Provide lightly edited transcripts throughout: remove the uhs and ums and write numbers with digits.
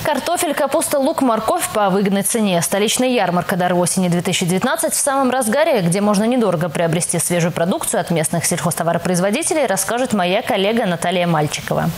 Картофель, капуста, лук, морковь по выгодной цене. Столичная ярмарка «Дары осени 2019» в самом разгаре, где можно недорого приобрести свежую продукцию от местных сельхозтоваропроизводителей, расскажет моя коллега Наталья Мальчикова.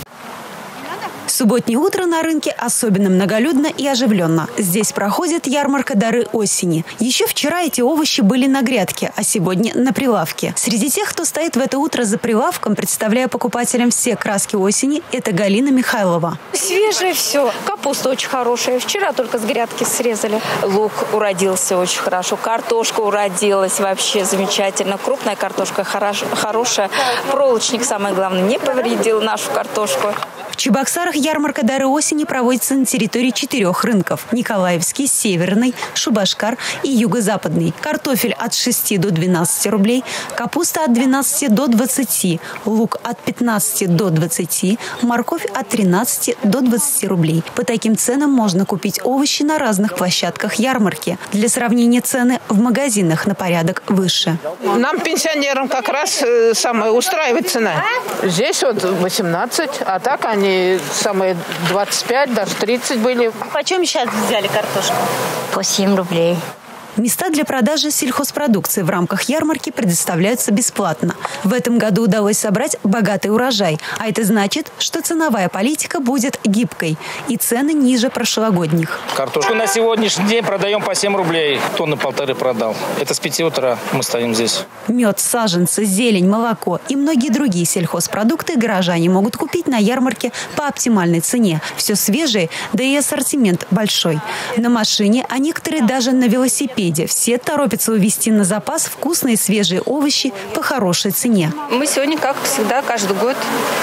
Субботнее утро на рынке особенно многолюдно и оживленно. Здесь проходит ярмарка «Дары осени». Еще вчера эти овощи были на грядке, а сегодня на прилавке. Среди тех, кто стоит в это утро за прилавком, представляя покупателям все краски осени, это Галина Михайлова. Свежее все. Капуста очень хорошая. Вчера только с грядки срезали. Лук уродился очень хорошо. Картошка уродилась вообще замечательно. Крупная картошка хорошая. Проволочник, самое главное, не повредил нашу картошку. В Чебоксарах ярмарка «Дары осени» проводится на территории 4 рынков – Николаевский, Северный, Шубашкар и Юго-Западный. Картофель от 6 до 12 рублей, капуста от 12 до 20, лук от 15 до 20, морковь от 13 до 20 рублей. По таким ценам можно купить овощи на разных площадках ярмарки. Для сравнения, цены в магазинах на порядок выше. Нам, пенсионерам, как раз самая устраивает цена. Здесь вот 18, а так они самые 25, даже 30 были. Почем сейчас взяли картошку? По 7 рублей. Места для продажи сельхозпродукции в рамках ярмарки предоставляются бесплатно. В этом году удалось собрать богатый урожай. А это значит, что ценовая политика будет гибкой и цены ниже прошлогодних. Картошку на сегодняшний день продаем по 7 рублей. Тонны 1,5 продал. Это с 5 утра мы стоим здесь. Мед, саженцы, зелень, молоко и многие другие сельхозпродукты горожане могут купить на ярмарке по оптимальной цене. Все свежее, да и ассортимент большой. На машине, а некоторые даже на велосипеде. Все торопятся увезти на запас вкусные свежие овощи по хорошей цене. Мы сегодня, как всегда, каждый год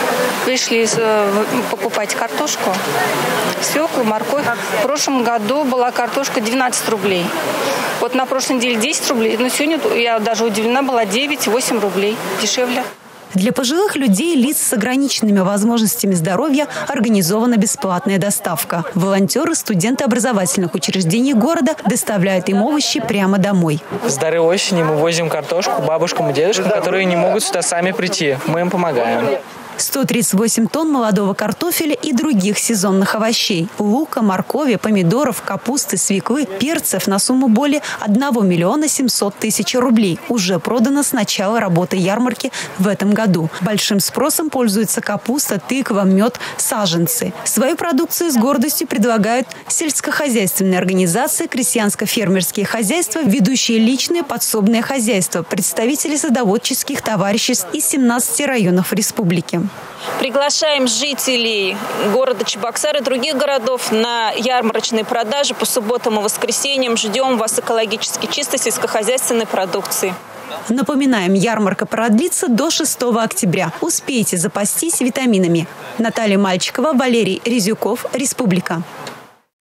пришли покупать картошку, свеклу, морковь. В прошлом году была картошка 12 рублей. Вот на прошлой неделе 10 рублей, но сегодня я даже удивлена была 9-8 рублей дешевле. Для пожилых людей, лиц с ограниченными возможностями здоровья организована бесплатная доставка. Волонтеры, студенты образовательных учреждений города доставляют им овощи прямо домой. С «Дары осени» мы возим картошку бабушкам и дедушкам, которые не могут сюда сами прийти. Мы им помогаем. 138 тонн молодого картофеля и других сезонных овощей – лука, моркови, помидоров, капусты, свеклы, перцев на сумму более 1 700 000 рублей уже продано с начала работы ярмарки в этом году. Большим спросом пользуется капуста, тыква, мед, саженцы. Свою продукцию с гордостью предлагают сельскохозяйственные организации, крестьянско-фермерские хозяйства, ведущие личные подсобные хозяйства, представители садоводческих товариществ из 17 районов республики. Приглашаем жителей города Чебоксар и других городов на ярмарочные продажи по субботам и воскресеньям. Ждем вас экологически чистой сельскохозяйственной продукции. Напоминаем, ярмарка продлится до 6 октября. Успейте запастись витаминами. Наталья Мальчикова, Валерий Резюков, Республика.